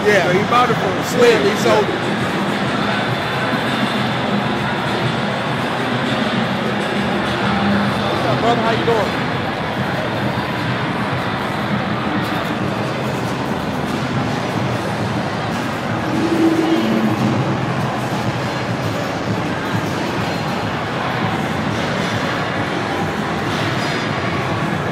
Yeah. So he bought it from Slim, Slim. he sold it. What's up, brother? How you doing?